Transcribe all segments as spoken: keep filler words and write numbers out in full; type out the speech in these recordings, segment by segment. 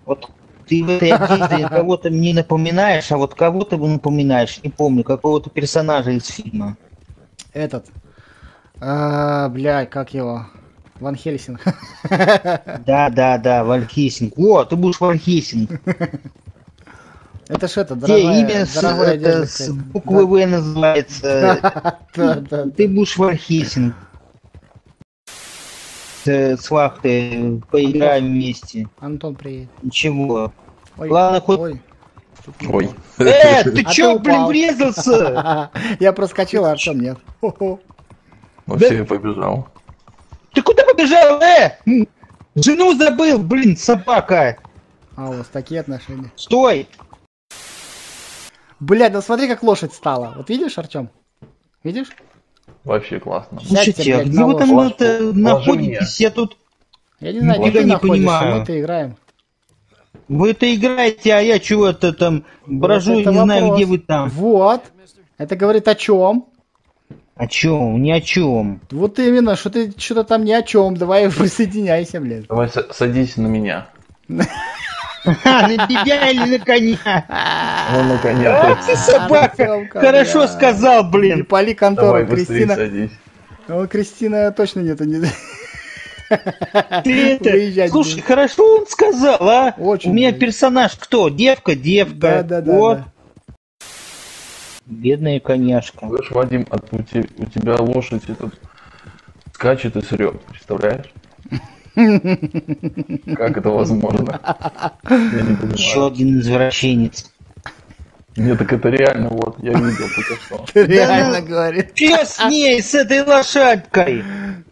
Вот ты в этой одежде кого-то мне напоминаешь, а вот кого ты напоминаешь, не помню, какого-то персонажа из фильма. Этот. А, блядь, как его? Ван Хельсинг. Да, да, да, Ван Хельсинг. О, ты будешь Ван Хельсинг. Это ж это, Где дорогая, имя с, дорогая это, одежда, с кстати. буквы В называется. Да, да, Ты будешь Ван Хельсинг. С вахтой поиграем вместе. Антон приедет. Ничего. Ой, Ладно, хоть... ой. Ой. Э, ты А чё, ты блин, упал. врезался? Я проскочил, а Артем нет. Хо-хо. Ну все, я побежал. Ты куда побежал, э? Жену забыл, блин, собака. А у вас такие отношения. Стой. Блядь, ну смотри, как лошадь стала. Вот видишь, Артем? Видишь? Вообще классно. Слушайте, Сядьте, а блядь, где на вы там лошадь. это Ложи находитесь? Я тут... Я не знаю, где Нифига ты не находишься, понимаю. мы-то играем. Вы-то играете, а я чего-то там брожу, Вот это не знаю, вопрос. где вы там. Вот. Это говорит о чем? О чем? Ни о чем. Вот именно, что ты что-то там ни о чем. Давай присоединяйся, блядь. Давай с- садись на меня. На тебя или на коня? Ну, наконец-то. Ах ты собака! Артёмка, Хорошо бля. сказал, Не блин. пали контору, Давай быстрее Кристина. садись. Ну, Кристина точно нет. Не... Ты это... Выезжать Слушай, будет. хорошо он сказал, а? Очень У меня будет. персонаж кто? Девка, девка. Да, да, да. Вот. да. Бедная коняшка. Слышь, Вадим, а у, те- у тебя лошадь этот скачет и срет, представляешь? Как это возможно? Я не Еще понимаю. один извращенец. Нет, так это реально, вот, я видел только что. Ты реально говорит. Че с ней, с этой лошадкой?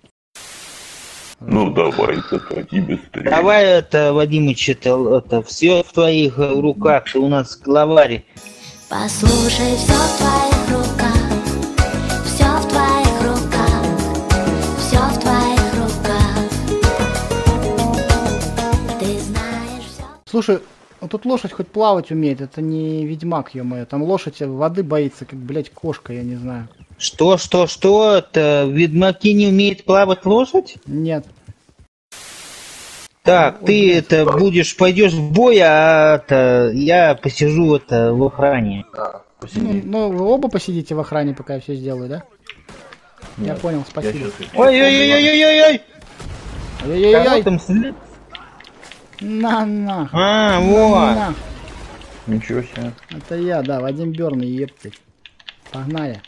Ну давай, заходи быстрее. Давай это, Вадимыч, это, это все в твоих э, руках, что у нас главарь. Послушай, все в твоих руках, все в твоих руках, все в твоих руках. Ты знаешь все. Слушай, вот тут лошадь хоть плавать умеет, это не ведьмак, ё-моё. Там лошадь воды боится, как, блядь, кошка, я не знаю. Что, что, что? Это в Ведьмаке не умеет плавать лошадь? Нет. Так, ты это будешь, пойдешь в бой, а это, я посижу это в охране. Да, Ну, посиди. ну, вы оба посидите в охране, пока я все сделаю, да? Я Нет, понял, я спасибо. щас- Ой-ой-ой-ой-ой-ой! Кого Ой-ой-ой! там сли- На, на. А, вот. На. Ничего себе. Это я, да, Вадим Бёрн, ептать. Погнали.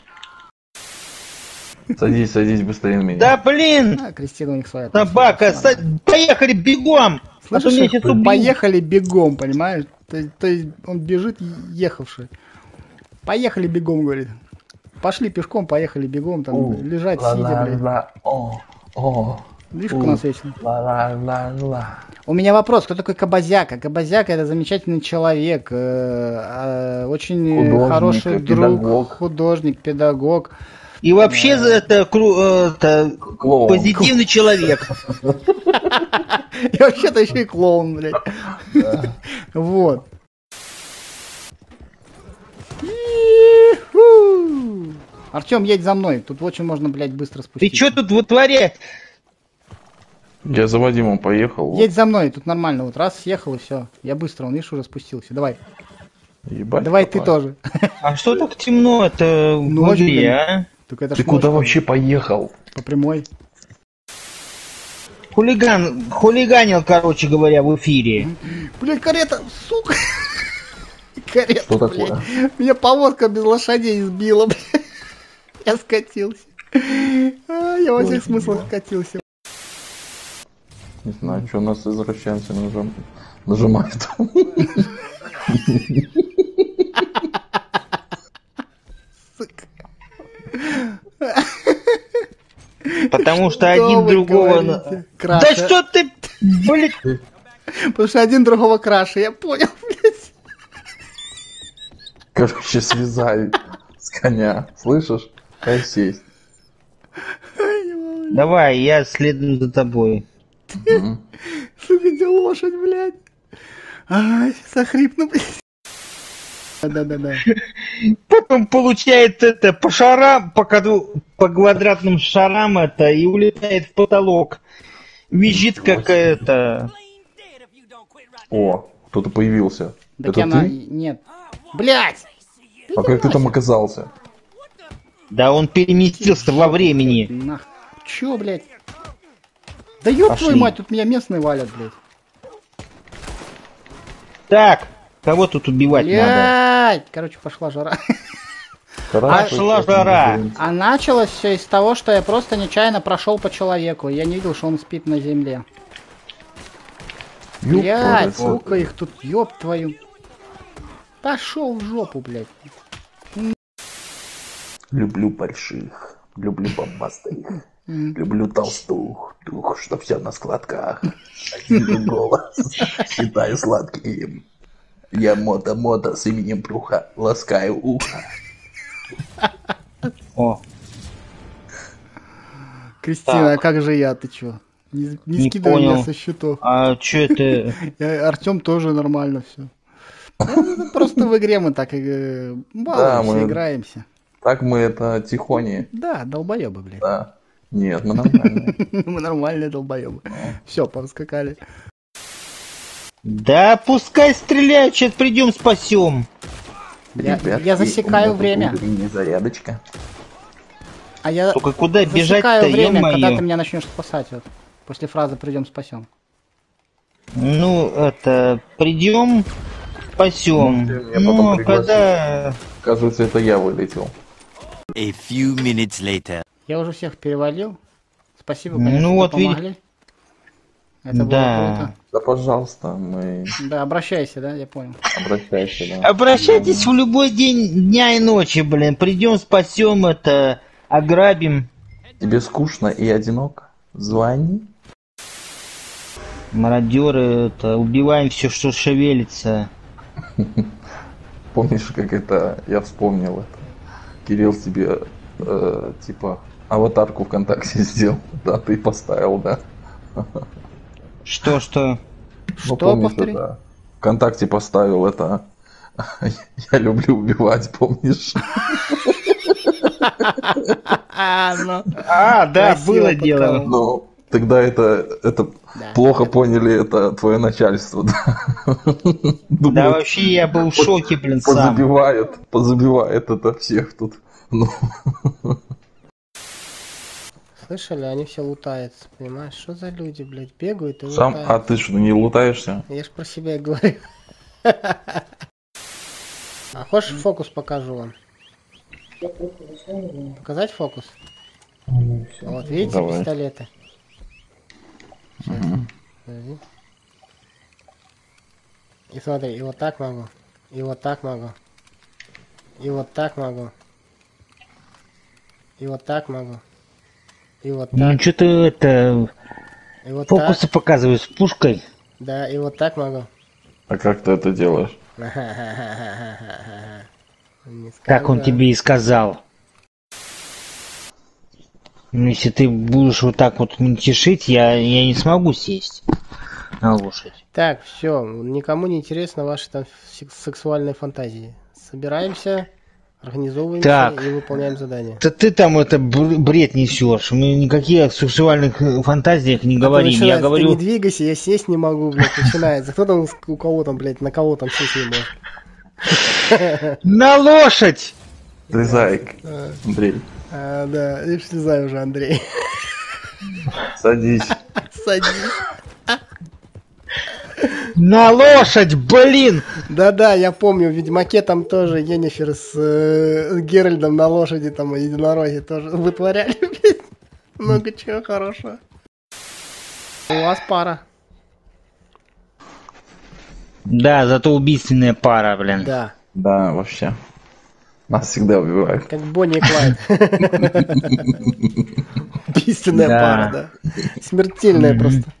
Садись, садись быстрее на меня. Да блин! А, Кристина у них своя. Собака, са- поехали бегом! А то Слышишь, меня их сейчас убьют. поехали бегом, понимаешь? То, есть- то есть он бежит ехавший. Поехали бегом, говорит. Пошли пешком, поехали бегом, там У, лежать, сидя, блядь. ла-ла-ла, о, о, Видишь, у, как у нас вечно. ла-ла-ла-ла. У меня вопрос, кто такой Кабазяка? Кабазяка это замечательный человек, э, э, очень Художник, хороший друг, педагог. художник, педагог. И вообще за это, кру- э, это Клоун. позитивный человек. И вообще-то еще и клоун, блядь. Вот. Артем, едь за мной. Тут очень можно, блядь, быстро Ты спуститься. что тут вытворяешь? Я за Вадимом поехал. Едь за мной, тут нормально. Вот раз съехал и все. Я быстро, он, видишь, уже спустился. Давай. Ебать, Давай ты какой. тоже. А что так темно это в Ночь, игре, блин. а? Только это Ты ж куда ночь, вообще поехал? по прямой. Хулиган, хулиганил, короче говоря, в эфире. Блядь, карета, сука. Карета, Что блядь. такое? Меня повозка без лошадей сбила, блядь. Я скатился. А, я во всех смыслах скатился. Не знаю, что у нас извращенцы нажим... нажимают. Сука. Потому что Что один вы другого... говорите? Да Краше. что ты, блядь, Потому что один другого краше, я понял, блядь. Короче, связали с коня. Слышишь? Дай сесть. давай, я следую за тобой. Мгм. Сука, где лошадь, блядь? Ай, захрипну, блядь. Да-да-да. Потом получает это по шарам, по, квадру- по квадратным шарам это и улетает в потолок. Визжит как это... О, Кто-то появился. Так Это она... ты? Нет. Блять! А как ты там оказался? Да он переместился во времени. Нах. Чё, блядь? Да ёб Пошли. твою мать, тут меня местные валят, блядь. Так, кого тут убивать надо? Блядь! Короче, пошла жара. Пошла жара. А началось все из того, что я просто нечаянно прошел по человеку. Я не видел, что он спит на земле. Ёб Блядь, твою мать. сука, их тут, ёб твою. Пошел в жопу, блядь. Люблю больших, люблю бомбастых, люблю толстух, дух, что все на складках. Один голос, считаю сладким. Я мото-мото с именем Пруха, ласкаю ухо. О, Кристина, а Так. как же я, ты чё? Не, не, Не скидывай понял. меня со счетов. а чё это? Артем тоже нормально все. Просто в игре мы так э, Да, балуемся, мы- играемся. Так мы это тихони. Да, долбоебы, блядь. Да. Нет, мы нормально. Мы нормальные долбоебы. Все, повскакали. Да пускай стреляют, сейчас придем спасем. Я, Ребятки, я у меня засекаю тут время. утренняя зарядочка. А я Только куда засекаю бежать-то, время, когда ты ё-моё? меня начнешь спасать. Вот, после фразы «придем спасем». Ну, это, придем, спасем. Ну, ты меня потом Ну, пригласишь. когда... Оказывается, это я вылетел. A few minutes later. Я уже всех перевалил. Спасибо, Ну, конечно, вот что види- помогли. Это Да. было круто. Да, пожалуйста, мы Да, обращайся, да, я понял. обращайся, да. Обращайтесь в любой день, дня и ночи, блин. Придем, спасем это, ограбим. Тебе скучно и одиноко? Звони. Мародеры, это, убиваем все, что шевелится. Помнишь, как это, я вспомнил это. Кирилл тебе, э, типа, аватарку ВКонтакте сделал, да, ты поставил, да? Что, что? Ну, Что, помнишь, повтори? это, ВКонтакте поставил это, я люблю убивать, помнишь? А, ну. А, да, Красиво было подколол. дело. Ну, тогда это, это Да. плохо поняли, это твое начальство, да? Да, Думаю, вообще я был в шоке, блин, сам. позабивает, позабивает это всех тут. Ну, Слышали, они все лутаются, понимаешь? Что за люди, блядь, бегают и сам, лутаются? а ты что, не лутаешься? Я ж про себя и говорю. А хочешь фокус покажу вам? Показать фокус? Вот, видите, Давай. пистолеты? Сейчас. Подожди. И смотри, и вот так могу, и вот так могу, и вот так могу, и вот так могу, и вот Ну, так, что ты это, и вот фокусы так, показываешь с пушкой? да, и вот так могу. А как ты это делаешь? Не Как он сказал. тебе и сказал. Ну, если ты будешь вот так вот мельтешить, я, я не смогу сесть на лошадь. Так, все, никому не интересно ваши там сек- сексуальные фантазии. Собираемся, организовываемся Так. и выполняем задание. Да ты там это бр- бред несешь. Мы никаких о сексуальных э, фантазиях не Это говорим. Я начинается, говорю, Ты не двигайся, я сесть не могу, блядь, начинается. Кто там, с- у кого там, блядь, на кого там сесть не может? на лошадь! Слезай, Андрей, А, да, я ж слезаю уже, Андрей. садись. Садись. На лошадь, блин! Да-да, я помню, в Ведьмаке там тоже Йеннифер с э, Геральдом на лошади, там, и единороги тоже вытворяли, блядь. Много чего хорошего. У вас пара. Да, зато убийственная пара, блин. Да, Да, вообще. Нас всегда убивают. как Бонни и Клайд. Убийственная Да. пара, да. Смертельная Мгм. просто.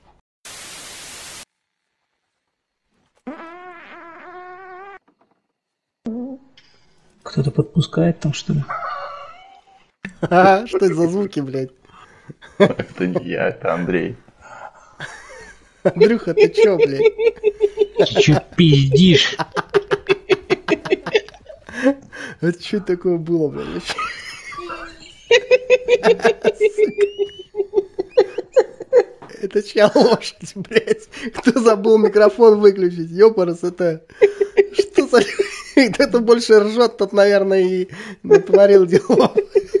Кто-то подпускает там, что ли? Ха, что это за звуки, блядь? Это не я, это Андрей. Андрюха, ты чё, блядь? Ты чё пиздишь? Это что такое было, блядь? вообще? Это чья лошадь, блядь? Кто забыл микрофон выключить? Ёпарас, это... Что за... Кто-то больше ржет, тот, наверное, и натворил дело.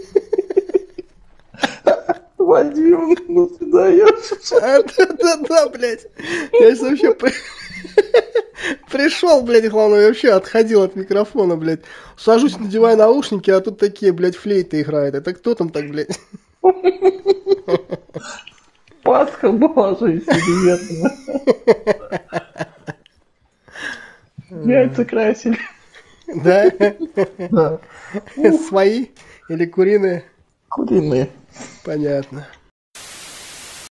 Вадим, ну ты даешь. А, да-да-да, блядь. Я сейчас вообще... при- Пришел, блядь, главное, вообще отходил от микрофона, блядь. Сажусь, надеваю наушники, а тут такие, блядь, флейты играют. Это кто там так, блядь? Пасха была же интересно. Яйца красили. Да? Да. Свои или куриные? Куриные. Понятно.